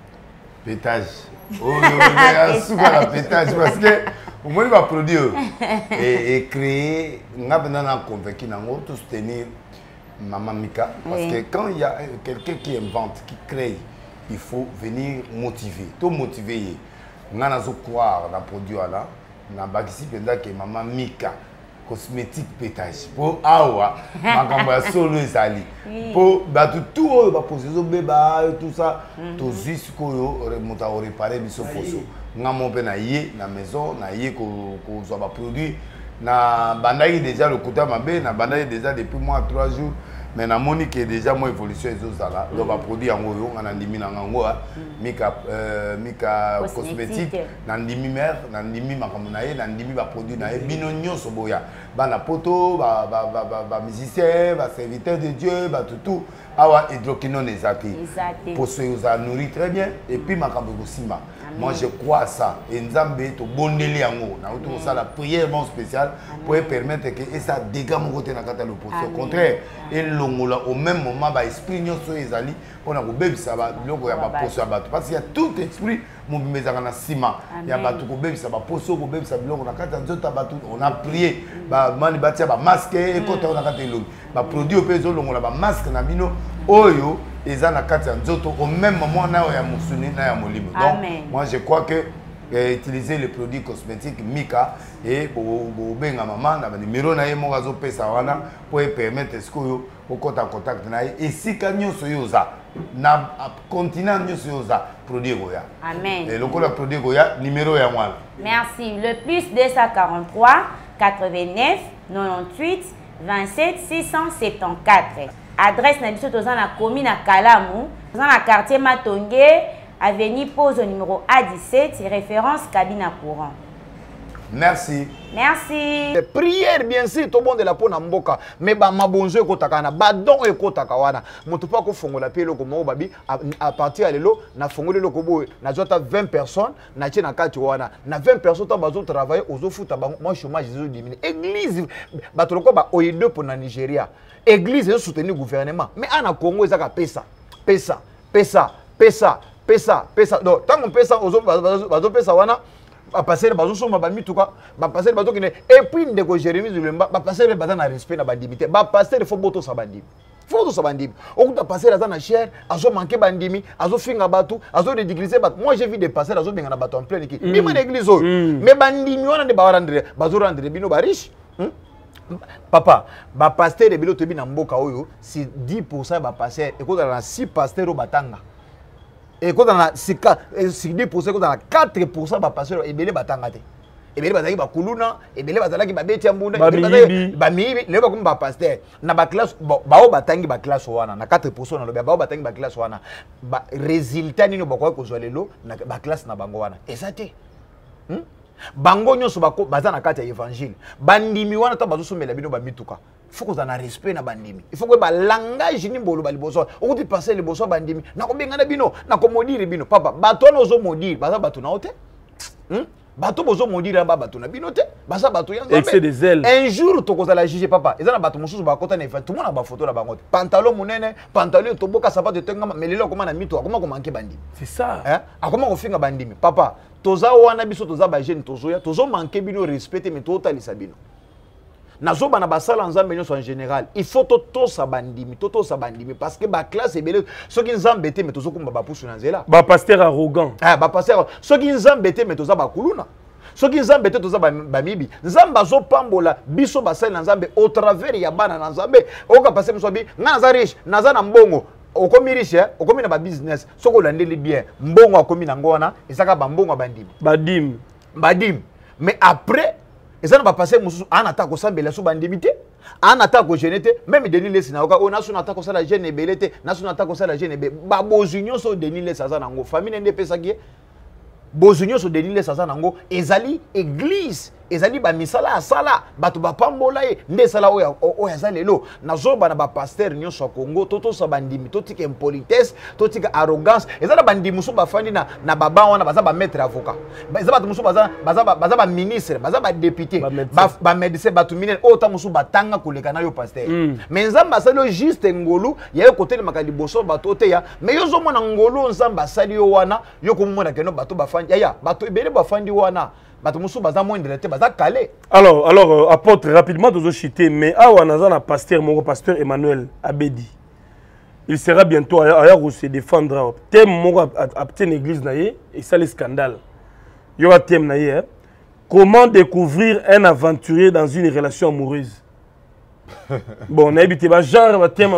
Pétage. Oh, on souvent la pétage parce que au moins va produire et, et créer, on a besoin convaincu nango tout soutenir Maman Mika parce oui. que quand il y a quelqu'un qui invente, qui crée, il faut venir motiver, tout motiver. On a besoin croire dans le produit là, on a besoin que Maman Mika cosmétique pétage pour awa makamba solo ezali pour ba tout oyo ba poser zo beba tout ça to jusqu'o remonta au réparer biso poso ngamo pe na ye na maison na ye ko ko zo ba produit na bandaki déjà le kota mabe na bandaki déjà depuis mois trois jours mais na moni que déjà moi évolution ezo zala lo ba produit yango yo ngana ndimi na ngango Mika euh, Mika cosmétique na ndimi mère na ndimi makambo na ye na ndimi ba produit na ye bino nyonso boya bana poto ba ba ba ba musicien ba serviteur de Dieu ba tout tout awa hydroquinone ezati pour se ça nourrit très bien et puis makambo kosima moi je crois à ça et nzambe to bondeli yango na auto ça la prière bon spéciale pour permettre que et ça dégâts mon côté na kata le poste au contraire et longola au même moment ba esprit nyonso ezali pona ko bebisa ba loko ya ba poste ya bato parce qu'il y a tout esprit mon mezaka na sima ya bato ko bebisa ba poste ko bebisa biloko na kata nzota bato on a prié ba mani batia ba masque et kota na kata elongi ba produit opezo longola ba masque na bino oyo eza na kati ya nzoto au même moment na ya musuni na ya molimo. Donc moi je crois que euh, utiliser les produits cosmétiques Mika et pour benga maman na numéro na ye mo gazo pesa wana pour permettre ce que au contact na et si kanyo soyoza na continent nyo soyoza produit goya. Amen. Et le ko la produit goya numéro ya moi. Merci. Le plus deux cent quarante-trois quatre-vingt-neuf quatre-vingt-dix-huit vingt-sept six cent soixante-quatorze. Adresse na biso toza na commune à Kalamu, toza na quartier Matonge, avenue Pose au numéro A dix-sept, référence cabine à courant. Merci. Merci. Prière bien sûr tout monde de la peau na mboka mais ba mabonzo ekotaka na badon ekotaka wana moto pa ko fongola pe loko mo babi à partir ya lelo na fongole loko boy na jota vingt personnes na tie na kati wana na vingt personnes to bazo travailler ozo futa ba moi chômage zo diminuer église bato loko ba oyedo pour na Nigeria église zo soutenir gouvernement mais ana Congo ezaka pesa pesa pesa pesa pesa pesa donc tant on pesa ozo bazo pesa wana ba passer bazo soma ba mituka ba passer bazo kine et puis ndeko Jérémie Zulemba ba passer ba na respect na bandimité ba passer faut boto sa bandimi faut boto sa bandimi okuta passer aza na cher azo manquer bandimi azo finga batu azo ridiculiser batu moi j'ai vu des passer azo benga na batu en plein équipe bima na église mais bandimi wana de ba rendre bazo rendre bino ba riche papa ba pasteur de bilo tobi na mboka oyo si dix pour cent ba passer ekoza na six pasteurs batanga. Et quand on a dix pour cent, quand on a quatre pour cent, passer et belé batangate. Et belé bataki bakuluna, et belé bataki babeti ambunda, et belé bamibi, le ba comme ba pasteur. Na ba classe, ba o batangi ba classe wana, na quatre pour cent na lo ba o batangi ba classe wana. Ba résultat nino ba ko ko zolelo na ba classe na bango wana. Et ça té. Hmm? Bango nyonso bako baza na kati ya évangile. Bandimi wana ta bazo somela bino ba mituka. Il faut qu'on ait un respect na bandimi. Il faut que le langage ni bolo bali boso. On dit passer le boso bandimi. Na ko benga na bino, na ko modire bino. Papa, bato no zo modire, baza bato na ote. Hmm? Bato bozo modire ba bato na bino te. Baza bato ya nzambe. Excès des ailes. Un jour to ko za la juger papa. Eza na bato mosusu ba kota na fa. Tout le monde a ba photo na bango. Pantalon munene, pantalon to boka sapato te ngama melelo koma na mito, akoma ko manke bandimi. C'est ça. Hein? Akoma ko finga bandimi. Papa, toza wana biso toza ba jeune tozoya, tozo manke bino respecter mais to talisa bino. Nazoba na basala nzambe nyonso en général il faut toto sa bandimi toto sa bandimi parce que ba classe ebele soki nzambe te mais tozo kumba ba pusu na nzela ba pasteur arrogant ah ba pasteur soki nzambe te mais toza ba kuluna soki nzambe te toza ba mibi nzamba zo pambola biso basala na nzambe au travers ya bana na nzambe oka passer mso bi nga za riche naza na mbongo okomi riche okomi na ba business soko landeli bien mbongo akomi na ngona esaka ba mbongo bandimi badim badim mais après et ça ne va passer mususu an attaque au sambela sous bandimité an attaque au genete même Denis Lesi na oka on a son attaque au sala gene belete na son attaque au sala gene be ba bozunyo so Denis Lesi za nango famille ndé pesa ki bozunyo so denile sasa nango ezali église ezali ba misala asala bato ba pambola ye nde sala oya oya zalelo nazoba na ba pasteur nyonso ya Congo toto sa bandimi totika impolitesse totika arrogance ezala bandimi so bafandi na na baba wana baza ba maître avocat ezala bato muso baza baza baza ba ministre baza ba député ba médecin bato minene ota muso batanga koleka na yo pasteur mais nzamba sali juste ngolu ya côté de makali boso bato teya mais yo zo mona ngolu nzamba sali yo wana yo ko mona keno bato bafandi ya bato ebele bafandi wana. Alors, alors euh, apporte rapidement deux autres mais awa nazana pasteur mon pasteur Emmanuel Abedi. Il sera bientôt ailleurs où se défendra. Thème mon apte église naie et ça les scandales. Il y aura thème naie. Comment découvrir un aventurier dans une relation amoureuse? Bon, on a habité ba genre thème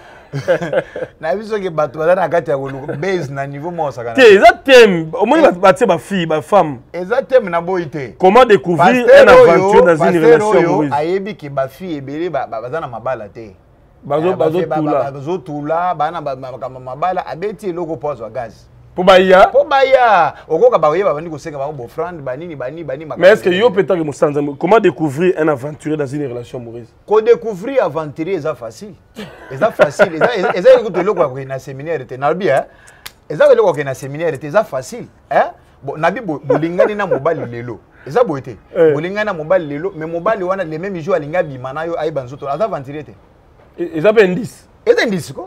na biso ke bato baza na kati ya koluka base na niveau mo sakana te eza thème au moins batie ba fille ba femme eza thème na boy te comment découvrir un aventure dans une relation amoureuse ayebi ke ba fille ebele baza na mabala te bazo bazo tula bazo tula bana mabala abeti eloko pozo gaz pour baya pour baya okoka ba yeba bandi ko senga ba bo friend banini bani bani mais est-ce que yo peut-être que musanza comment découvrir un aventurier dans une relation amoureuse ko découvrir aventurier c'est facile c'est facile c'est c'est que le ko na séminaire te na bien c'est que le ko na séminaire te c'est facile hein bon nabi bolingani na mobali lelo eza boité bolingani na mobali lelo mais mobali wana les mêmes jours alinga bima na yo ayiba nzoto eza aventurier te eza ben indice eza indice ko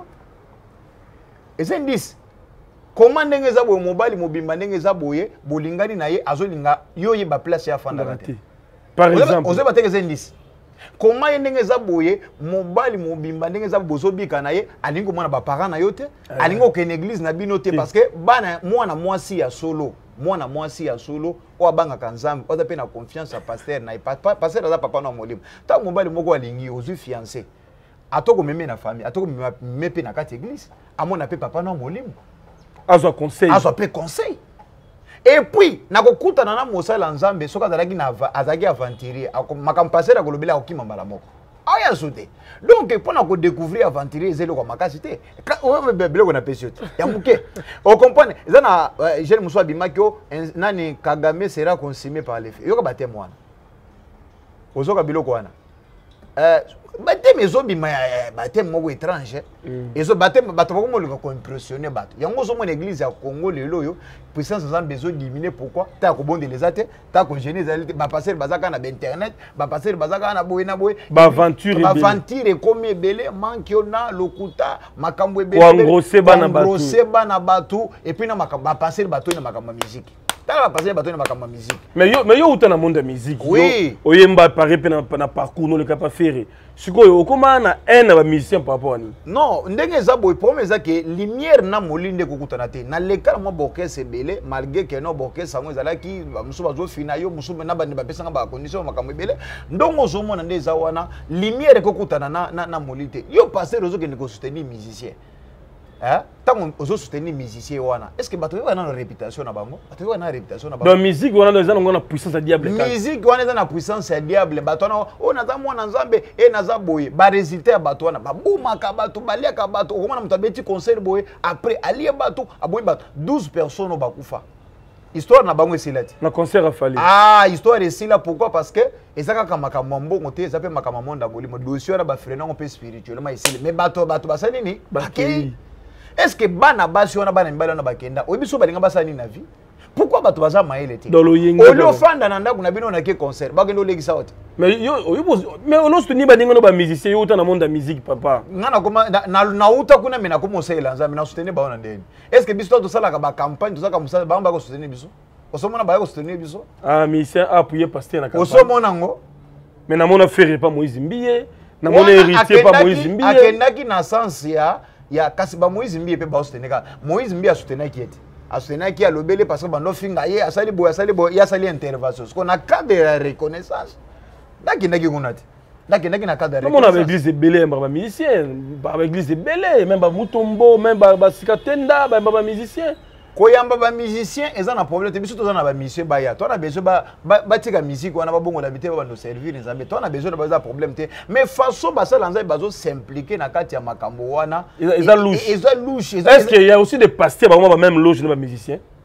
eza indice. Comment ndenge za boye mobali mobimba ndenge za boye bolingani na ye azolinga yo ye ba place ya fanda te. Par exemple, oze bateke zendis. Comment ndenge za boye mobali mobimba ndenge za bozo bika na ye alingo mwana ba parents na yo te, alingo ke église na bino te parce que bana mwana mwasi ya solo, mwana mwasi ya solo o abanga kanzambe, o pe na confiance à pasteur na papa pasteur za papa na molimo. Ta mobali moko alingi ozu fiancé. Atoko meme na famille, atoko mepe na kati église, amona pe papa na molimo. Azo conseil. Azo pe conseil. Et puis, na kokuta na na mosala nzambe soka zalaki na azaki aventurier, makampasser na kolobela okima mbala moko. Aya soute. Donc pour na ko découvrir aventurier zelo kwa makasi te. O bebele ko na pesiote. Ya muke. O comprendre, zana jeune muso abimakyo nani Kagame sera consumé par les faits. Yo ka batem wana. Ozoka biloko wana. Euh batem ezobi ma batem moko étrange ezo batem bato bako molika ko impressionner bato yango zo mon église ya Congo lelo yo puissance nzambe ezo diminuer pourquoi ta ko bonde les ate ta ko gêner zali ba passer bazaka na internet ba passer bazaka na boye na boye ba aventure ba aventure comme ebele manki na lokuta makambo ebele ko engrosser bana bato engrosser bana bato et puis na makambo ba passer bato na makambo musique. Passer bateau na makambo musique. Mais yo mais yo uta na monde de musique. Oui. Oyemba paré pe na na parcours no le cap faire. Sikoyo okoma na un ba musicien par rapport ni. Non, ndenge za boy problème za que lumière na molinde kokutana te. Na lekala mo boke sebele malgré que no boke sango ezalaki musu bazo fina yo musu na bande ba pesanga ba condition makambo ebele. Ndongo zo mona ndeza wana lumière kokutana na na, na molite. Yo passer ozo ke ndiko soutenir musicien. Hein? Tant on soutenir musicien wana. Est-ce que bato wana na réputation na bango? Bato wana na réputation na bango. Dans musique wana dans na puissance à diable. Musique wana na puissance à diable. Bato na o naza mwana nzambe e naza boye. Ba résultat ya bato wana ba buma ka bato balia ka bato. Okoma na mutabeti concert boye après alie bato aboye bato douze personnes ba kufa. Histoire na bango esilati. Na concert a fallu. Ah, histoire esila pourquoi? Parce que ezaka ka makambo mbongo te ezape makambo monda bolimo. Dossier na ba frena on peut spirituellement esila. Mais bato bato basali ni? Bakei. Est-ce que bana basi wana bana mbala na bakenda obiso balinga basani na vie pourquoi bato baza maele te olio fanda na ndako na bino na ke concert bakendo legisa wote mais yo mais on se tenir badinga no ba musicien yo na monde de musique papa ngana koma na na uta kuna mena ko mosela nzambe na soutenir ba ona ndeni est-ce que biso to sala ka ba campagne to sala musala ba ko soutenir biso osomona ba ko soutenir biso ah musicien appuyer pasteur na campagne osomona ngo mais na mona faire pas Moïse Mbiye na mona héritier pas Moïse Mbiye akendaki na sens ya ya kasi ba Moïse Mbiye pe ba soutenir Moïse Mbiye a soutenir qui était a soutenir qui a lobelé parce que bando finga ye asali boya asali boya ya sali intervention ce qu'on a cadre de reconnaissance daki ndaki kunati daki ndaki na cadre de reconnaissance on a église de belé ba musicien ba église de belé même ba mutombo même ba ba sikatenda ba ba musicien koyamba ba musicien eza na problème te biso to na ba musicien ba ya to na besoin ba ba tika musique wana ba bongo d'habiter ba no servir nzambe to na besoin ba za problème te mais façon ba ça nzambe bazo s'impliquer na kati ya makambo wana eza louche eza louche est-ce qu'il y a aussi des pasteurs ba même loge na ba musicien ebele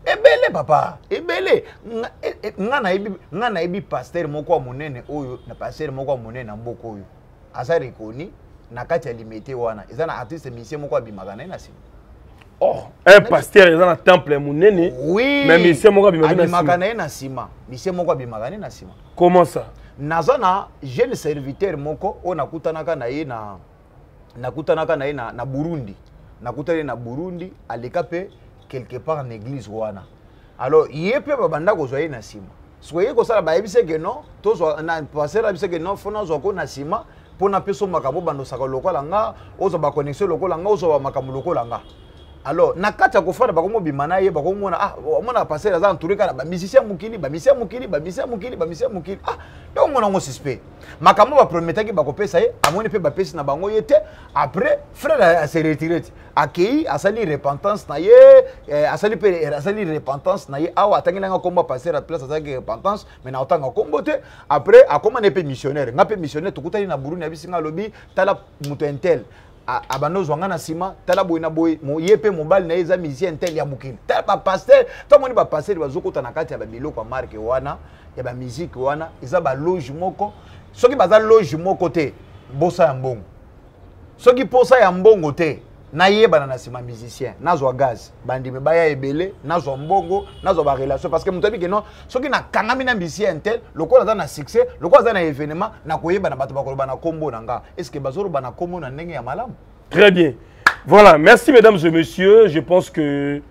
ebele papa ebele nga na ebi nga na ebi pasteur moko monene oyo na pasteur moko monene na mboko oyo asa rekoni na kati ya limité wana eza na artiste musicien moko abimaka na sima. Oh, un pasteur est dans le temple monene. Oui. Mais musicien moko abimaka na sima. Musicien moko abimaka na sima. Comment ça? Nazana jeune serviteur moko o nakutanaka na ye na nakutanaka na ye na, na Burundi. Nakutana na Burundi aleka pe quelque part en église wana. Alors yé pe babanda ko zoye na sima. Soyez ko sala ba yebise que non, to zo na passer yebise que non fona zo ko na sima pona peso makambo bando saka lokola nga, ozo ba connexion lokola nga, ozo ba makambo lokola nga. Alors nakata ko fara ba ko mo bimana ye ba ko mona ah mona passer za entouré kana ba musicien mukili ba musicien mukili ba musicien mukili ba musicien mukili ah donc mona ngo suspect makambo ba prometaki ba ko pesa ye amoni pe ba pesa na bango yete après frère a se retiré akei asali repentance na ye asali pe asali repentance na ye awa atangina nga komba passer à place asali repentance mais na otanga kombo te après akoma ne pe missionnaire nga pe missionnaire tukutani na Burundi abisinga lobi tala muto entel abano zwanga na sima tala boy na boy mo yepe mobile na eza musicien tel ya mukili tala ba pasteur to moni ba pasteur bazokota na kati ya ba biloko ya marque wana ya ba musique wana eza ba loge moko soki baza loge moko te bosa ya mbongo soki posa ya mbongo te na yeba na sima musicien nazwa gaz bandime baya ebele nazwa mbongo nazwa ba relation parce que mutobi que non soki na kangami na musicien tel lokola za na succès lokola za na événement na koyeba na bato bakoloba na kombo na nga est-ce que bazoro bana kombo na ndenge ya malamu. Très bien. Voilà, merci mesdames et messieurs, je pense que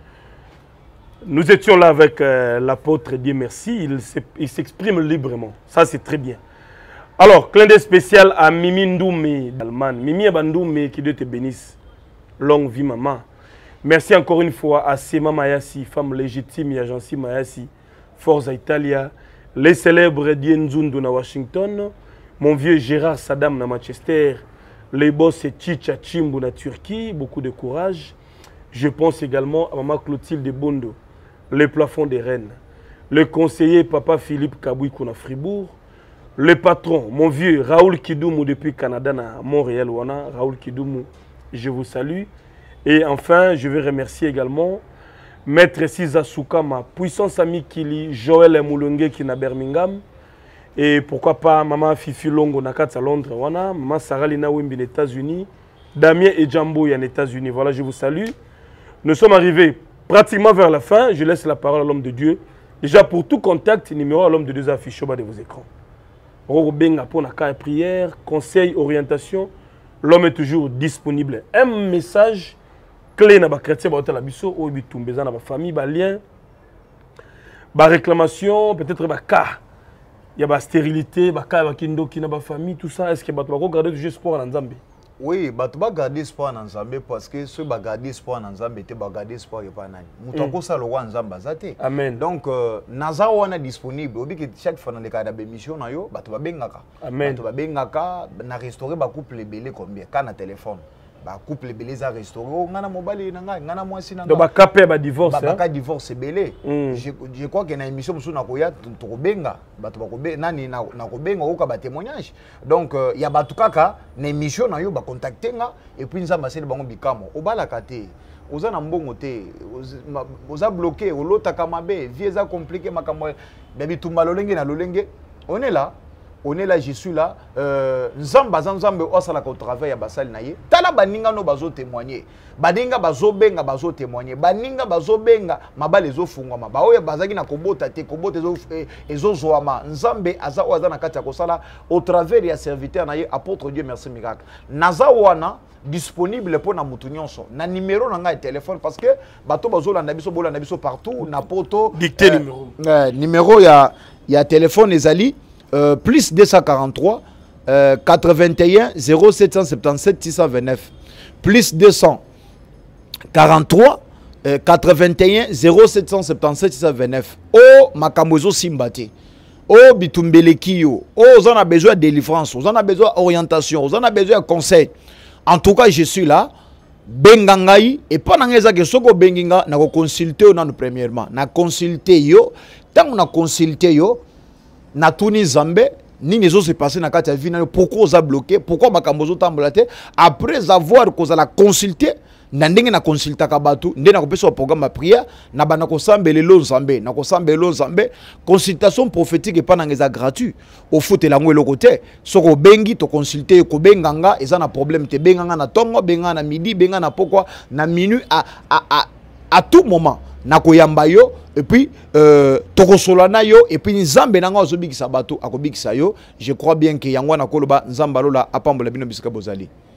nous étions là avec euh, l'apôtre Dieu merci, il s'exprime librement. Ça c'est très bien. Alors, clin d'œil spécial à Mimi Ndoumé d'Allemagne. Mimi Abandoumé, qui Dieu te bénisse. Longue vie, maman. Merci encore une fois à Sema Mayasi, femme légitime, Yajansi Mayasi, Forza Italia, les célèbres Dienzundu na Washington, mon vieux Gérard Saddam na Manchester, les boss Chicha Chimbu na Turquie, beaucoup de courage. Je pense également à maman Clotilde Bondo, les plafonds des Rennes, le conseiller papa Philippe Kabouikou na Fribourg, le patron, mon vieux Raoul Kidoumou depuis Canada na Montréal, wana, Raoul Kidoumou. Je vous salue. Et enfin, je veux remercier également Maître Siza Souka, ma puissance amie Kili, Joël Moulongue qui est à Birmingham. Et pourquoi pas Maman Fifi Longo Nakats à Londres, wana, Maman Sarah Lina Wimbi aux États-Unis, Damien et Djambo aux États-Unis. Voilà, je vous salue. Nous sommes arrivés pratiquement vers la fin. Je laisse la parole à l'homme de Dieu. Déjà, pour tout contact, numéro à l'homme de Dieu affiché au bas de vos écrans. Robenga pour la prière, conseil, orientation. L'homme est toujours disponible. Un message clé dans les chrétiens, dans la famille, dans lien, dans réclamation, peut-être dans cas. Il y a la stérilité, dans cas qui dans la famille, tout ça. Est-ce que vous pouvez garder du espoir dans Nzambe? Oui, bah tu vas garder espoir dans Nzambe parce que ceux qui garder espoir dans Nzambe, tu vas garder espoir pas nani. Mutako ça le roi Nzambe zate. Amen. Donc naza wana disponible. Obi que chaque fois dans les cas d'émission na yo, bah tu vas bengaka. Amen. Tu vas bengaka na restaurer ba couple belé combien? Quand na téléphone. Ba couple belé za restaurer. Oh ngana mobile na nga, ngana mwasi na nga. Donc ba capé ba divorce. Ba ka divorce belé. Je je crois que na émission musu na koya to benga. Ba to ba ko be nani na na ko benga oka ba témoignage. Donc il y a ba tukaka na émission na yo ba contacter nga et puis nzamba sele bango bikamo. Obala kate. Oza na mbongo te. Oza bloqué, olota kamabe, vie za compliqué makambo. Babi tumba lolenge na lolenge. On est là. On est là, je suis là. Nzamba Nzambe osala ko travail ya basali na ye. Tala baninga no bazo témoigner. Baninga bazo benga bazo témoigner. Baninga bazo benga mabale ezo fungwama. Ba oya bazaki na kobota te kobota ezo ezo zoama. Nzambe aza oza na kati ya kosala au travers ya serviteur na ye apôtre Dieu merci miracle. Naza wana disponible pour na mutu nyonso. Na numéro na nga téléphone parce que bato bazo landa biso bolanda biso partout na poto dicter numéro. Euh, numéro ya ya téléphone ezali Euh, plus deux cent quarante-trois euh, quatre-vingt-un zéro sept cent soixante-dix-sept six cent vingt-neuf plus deux cent quarante-trois euh, quatre-vingt-un zéro sept cent soixante-dix-sept six cent vingt-neuf oh makamozo simbate oh bitumbeleki yo oh vous en avez besoin de délivrance vous en avez besoin d'orientation vous en avez besoin de conseil en tout cas je suis là bengangai et pas nangeza que soko benginga na ko consulter na premièrement na consulter yo tant on a consulté yo na tuni Nzambe nini zo se passer na kati ya vie na pourquoi on a bloqué pourquoi makambo zo tambola te après avoir qu'on a consulté na ndenge na consultaka bato ndenge na kopesa programme ya prière na bana kosambela lo nzambe na kosambela lo nzambe consultation prophétique epana ngeza gratuit ofutela ngo eloko te soko bengi to consulter ko benganga eza na problème te benganga na tongo benganga na midi benganga na pokwa na minute à à à à tout moment na koyamba yo et puis euh tokosolana yo et puis nzambe nanga ozobikisa bato akobikisa yo. Je crois bien que yangwa na koloba nzamba lola apambola bino bisika bozali.